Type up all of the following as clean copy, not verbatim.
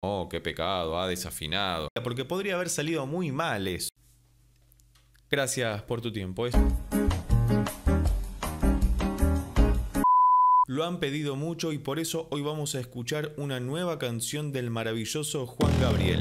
Oh, qué pecado, ha desafinado. Porque podría haber salido muy mal eso. Gracias por tu tiempo. Lo han pedido mucho y por eso hoy vamos a escuchar una nueva canción del maravilloso Juan Gabriel.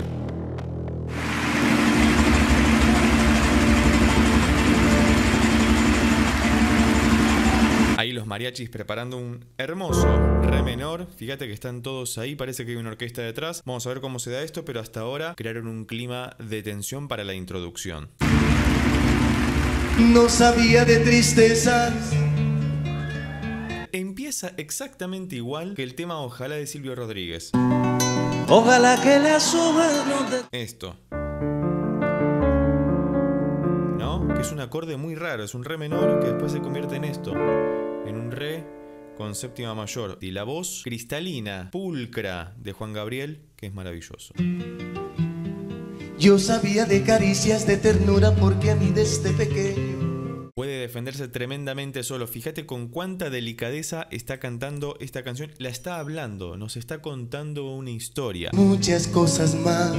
Ahí los mariachis preparando un hermoso re menor. Fíjate que están todos ahí, parece que hay una orquesta detrás. Vamos a ver cómo se da esto, pero hasta ahora crearon un clima de tensión para la introducción. No sabía de tristezas. Empieza exactamente igual que el tema Ojalá de Silvio Rodríguez. Ojalá que las hojas no te... Esto. ¿No? Que es un acorde muy raro, es un re menor que después se convierte en esto. En un re con séptima mayor. Y la voz cristalina, pulcra de Juan Gabriel, que es maravilloso. Yo sabía de caricias de ternura porque a mí desde pequeño puede defenderse tremendamente solo. Fíjate con cuánta delicadeza está cantando esta canción. La está hablando, nos está contando una historia. Muchas cosas más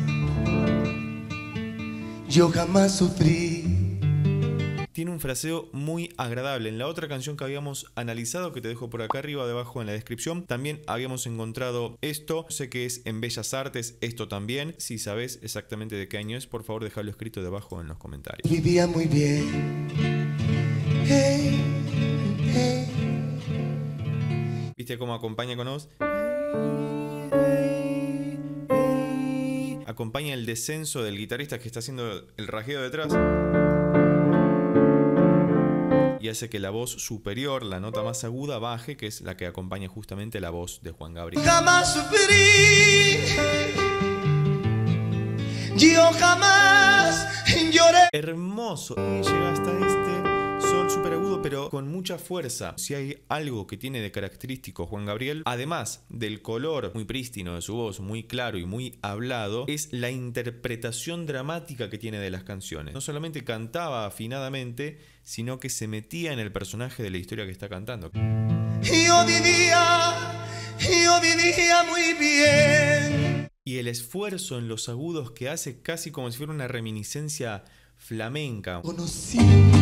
yo jamás sufrí. Tiene un fraseo muy agradable. En la otra canción que habíamos analizado, que te dejo por acá arriba, debajo en la descripción, también habíamos encontrado esto. Sé que es en Bellas Artes, esto también. Si sabes exactamente de qué año es, por favor déjalo escrito debajo en los comentarios. Vivía muy bien. Hey, hey. ¿Viste cómo acompaña con voz? Acompaña el descenso del guitarrista que está haciendo el rasgueo detrás. Y hace que la voz superior, la nota más aguda, baje, que es la que acompaña justamente la voz de Juan Gabriel. Jamás sufrí. Yo jamás lloré. Hermoso. Y llega hasta este sol súper agudo, pero con mucha fuerza. Si hay algo que tiene de característico Juan Gabriel, además del color muy prístino de su voz, muy claro y muy hablado, es la interpretación dramática que tiene de las canciones. No solamente cantaba afinadamente, sino que se metía en el personaje de la historia que está cantando. Yo vivía muy bien. Y el esfuerzo en los agudos que hace casi como si fuera una reminiscencia flamenca. Conocí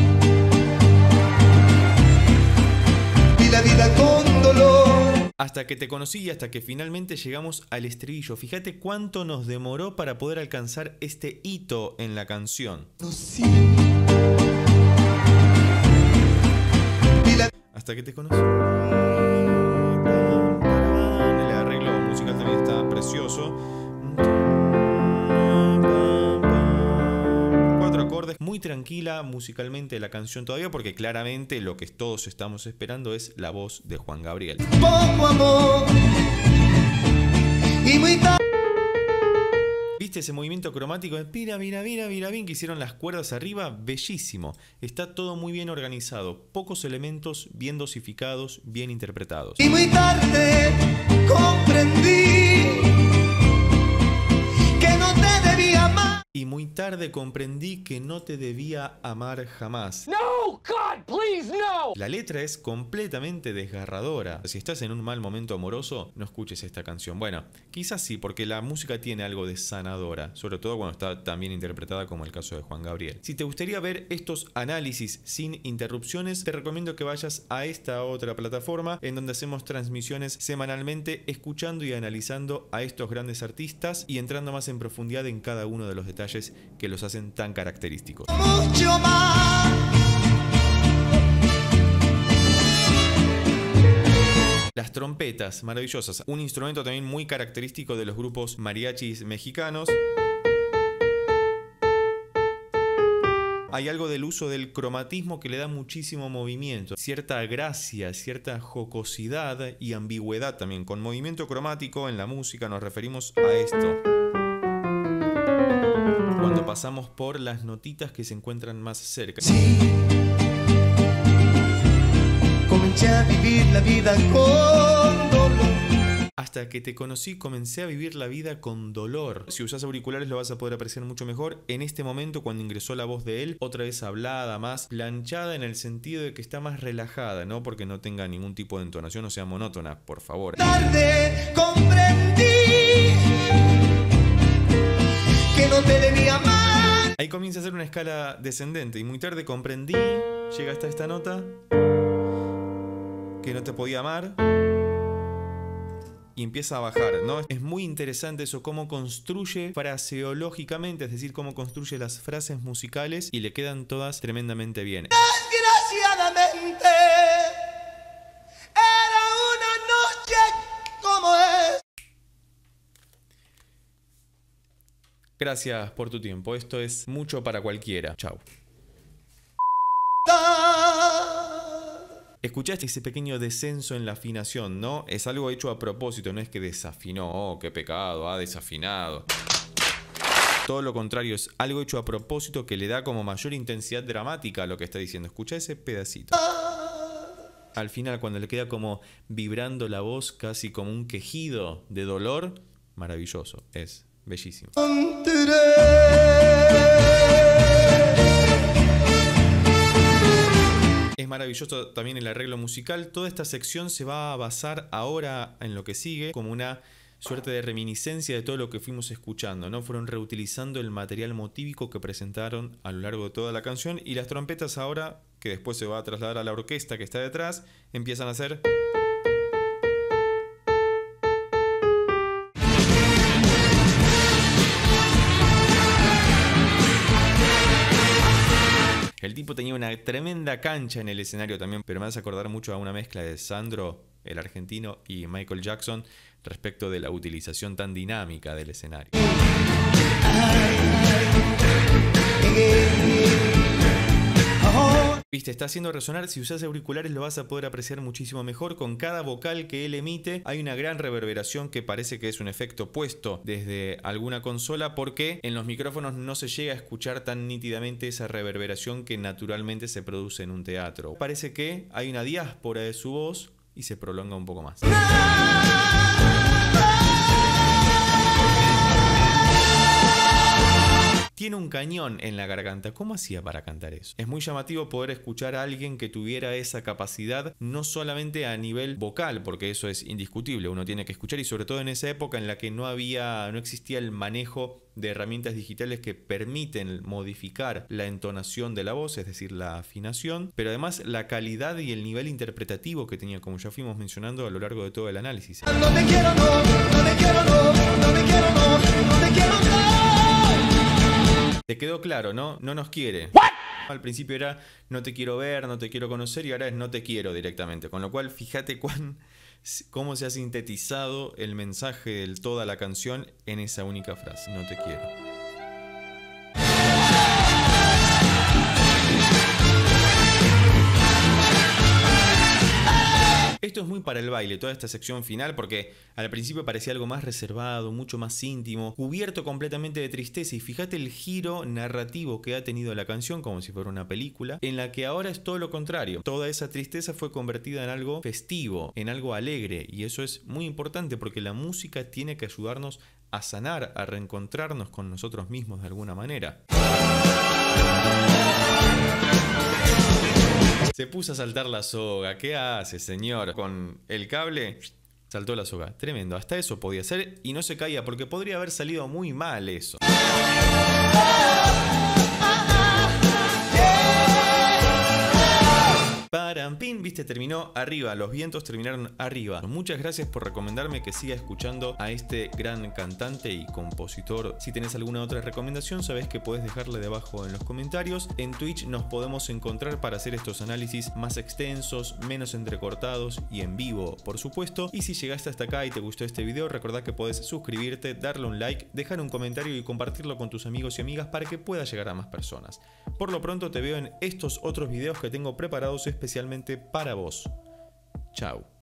y la vida con dolor. Hasta que te conocí y hasta que finalmente llegamos al estribillo. Fíjate cuánto nos demoró para poder alcanzar este hito en la canción. Conocí. Hasta que te conocí. El arreglo musical también está precioso. 4 acordes. Muy tranquila musicalmente la canción todavía, porque claramente lo que todos estamos esperando es la voz de Juan Gabriel. Poco amor y muy tarde. ¿Viste ese movimiento cromático de mira bien que hicieron las cuerdas arriba? Bellísimo. Está todo muy bien organizado. Pocos elementos bien dosificados, bien interpretados. Y muy tarde comprendí que no te debía amar. Y muy tarde comprendí que no te debía amar jamás. No, God, please, no. La letra es completamente desgarradora. Si estás en un mal momento amoroso, no escuches esta canción. Bueno, quizás sí, porque la música tiene algo de sanadora, sobre todo cuando está tan bien interpretada como el caso de Juan Gabriel. Si te gustaría ver estos análisis sin interrupciones, te recomiendo que vayas a esta otra plataforma en donde hacemos transmisiones semanalmente, escuchando y analizando a estos grandes artistas y entrando más en profundidad en cada uno de los detalles que los hacen tan característicos. Mucho más. Las trompetas, maravillosas. Un instrumento también muy característico de los grupos mariachis mexicanos. Hay algo del uso del cromatismo que le da muchísimo movimiento, cierta gracia, cierta jocosidad y ambigüedad también. Con movimiento cromático en la música nos referimos a esto. Cuando pasamos por las notitas que se encuentran más cerca. Sí. Comencé a vivir la vida con dolor. Hasta que te conocí comencé a vivir la vida con dolor. Si usas auriculares lo vas a poder apreciar mucho mejor. En este momento, cuando ingresó la voz de él, otra vez hablada, más planchada en el sentido de que está más relajada, no porque no tenga ningún tipo de entonación o sea monótona, por favor. Tarde comprendí Ahí comienza a hacer una escala descendente y muy tarde comprendí, llega hasta esta nota, que no te podía amar. Y empieza a bajar, ¿no? Es muy interesante eso, cómo construye fraseológicamente, es decir, cómo construye las frases musicales y le quedan todas tremendamente bien. Desgraciadamente, era una noche como es. Gracias por tu tiempo, esto es mucho para cualquiera. Chau. Escuchaste ese pequeño descenso en la afinación, ¿no? Es algo hecho a propósito, no es que desafinó, oh, qué pecado, ha desafinado. Todo lo contrario, es algo hecho a propósito que le da como mayor intensidad dramática a lo que está diciendo. Escucha ese pedacito. Al final, cuando le queda como vibrando la voz, casi como un quejido de dolor, maravilloso, es bellísimo. Es maravilloso también el arreglo musical. Toda esta sección se va a basar ahora en lo que sigue como una suerte de reminiscencia de todo lo que fuimos escuchando, ¿no? Fueron reutilizando el material motívico que presentaron a lo largo de toda la canción y las trompetas ahora, que después se va a trasladar a la orquesta que está detrás, empiezan a hacer... El tipo tenía una tremenda cancha en el escenario también, pero me hace acordar mucho a una mezcla de Sandro, el argentino, y Michael Jackson respecto de la utilización tan dinámica del escenario. Viste, está haciendo resonar. Si usas auriculares lo vas a poder apreciar muchísimo mejor. Con cada vocal que él emite hay una gran reverberación que parece que es un efecto puesto desde alguna consola, porque en los micrófonos no se llega a escuchar tan nítidamente esa reverberación que naturalmente se produce en un teatro. Parece que hay una diáspora de su voz y se prolonga un poco más. Tiene un cañón en la garganta. ¿Cómo hacía para cantar eso? Es muy llamativo poder escuchar a alguien que tuviera esa capacidad, no solamente a nivel vocal, porque eso es indiscutible, uno tiene que escuchar, y sobre todo en esa época en la que no existía el manejo de herramientas digitales que permiten modificar la entonación de la voz, es decir, la afinación, pero además la calidad y el nivel interpretativo que tenía, como ya fuimos mencionando a lo largo de todo el análisis. No me quiero, no, no me quiero, no, no me quiero, no, no me quiero, no. Te quedó claro, ¿no? No nos quiere. Al principio era no te quiero ver, no te quiero conocer, y ahora es no te quiero directamente. Con lo cual, fíjate cómo se ha sintetizado el mensaje de toda la canción en esa única frase, no te quiero. Esto es muy para el baile, toda esta sección final, porque al principio parecía algo más reservado, mucho más íntimo, cubierto completamente de tristeza, y fíjate el giro narrativo que ha tenido la canción, como si fuera una película, en la que ahora es todo lo contrario. Toda esa tristeza fue convertida en algo festivo, en algo alegre, y eso es muy importante porque la música tiene que ayudarnos a sanar, a reencontrarnos con nosotros mismos de alguna manera. Se puso a saltar la soga. ¿Qué hace, señor? Con el cable saltó la soga. Tremendo. Hasta eso podía ser y no se caía, porque podría haber salido muy mal eso. Parampín, viste, terminó arriba. Los vientos terminaron arriba. Muchas gracias por recomendarme que siga escuchando a este gran cantante y compositor. Si tenés alguna otra recomendación, sabés que podés dejarle debajo en los comentarios. En Twitch nos podemos encontrar para hacer estos análisis más extensos, menos entrecortados y en vivo, por supuesto. Y si llegaste hasta acá y te gustó este video, recordá que podés suscribirte, darle un like, dejar un comentario y compartirlo con tus amigos y amigas para que pueda llegar a más personas. Por lo pronto te veo en estos otros videos que tengo preparados especialmente para vos. Chau.